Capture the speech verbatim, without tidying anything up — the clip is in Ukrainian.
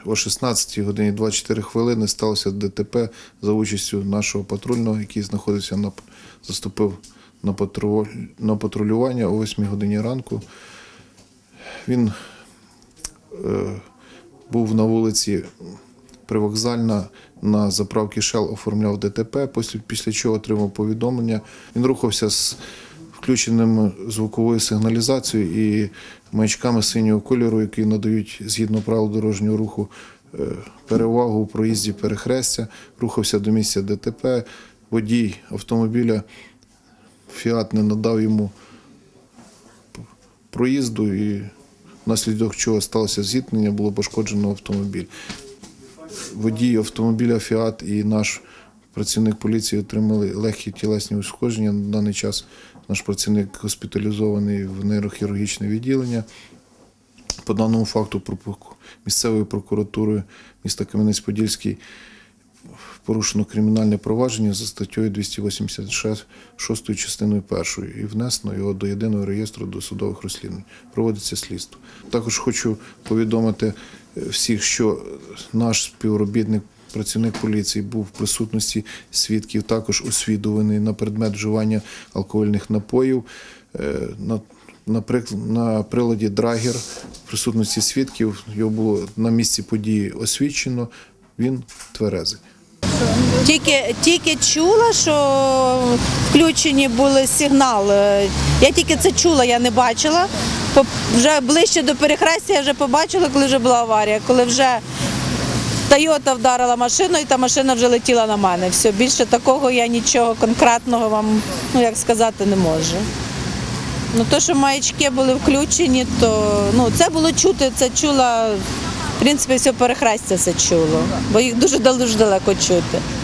о шістнадцятій годині двадцять чотири хвилини сталося ДТП за участю нашого патрульного, який знаходився на заступив на, патруль, на патрулювання о восьмій годині ранку. Він е, був на вулиці Привокзальна, на заправці Shell оформляв ДТП, після, після чого отримав повідомлення. Він рухався з включеним звуковою сигналізацією і маячками синього кольору, які надають, згідно правил дорожнього руху, перевагу у проїзді перехрестя, рухався до місця ДТП. Водій автомобіля «Фіат» не надав йому проїзду, і внаслідок чого сталося зіткнення, було пошкоджено автомобіль. Водій автомобіля «Фіат» і наш працівник поліції отримали легкі тілесні ушкодження. На даний час наш працівник госпіталізований в нейрохірургічне відділення. По даному факту місцевою прокуратурою міста Кам'янець-Подільський порушено кримінальне провадження за статтею двісті вісімдесят шість частиною першою і внесено його до єдиного реєстру досудових розслідувань. Проводиться слідство. Також хочу повідомити всіх, що наш співробітник, працівник поліції, був в присутності свідків, також освідуваний на предмет вживання алкогольних напоїв. На, на, на приладі «Драгер» в присутності свідків його було на місці події освідчено, він тверезий. Тільки, тільки чула, що включені були сигнали. Я тільки це чула, я не бачила. Вже ближче до перехрестя я вже побачила, коли вже була аварія, коли вже Тойота вдарила машину, і та машина вже летіла на мене. Все, більше такого я нічого конкретного вам, ну як сказати, не можу. Ну, то, що маячки були включені, то ну, це було чути, це чула, в принципі, все перехрестя це чуло, бо їх дуже, дуже далеко чути.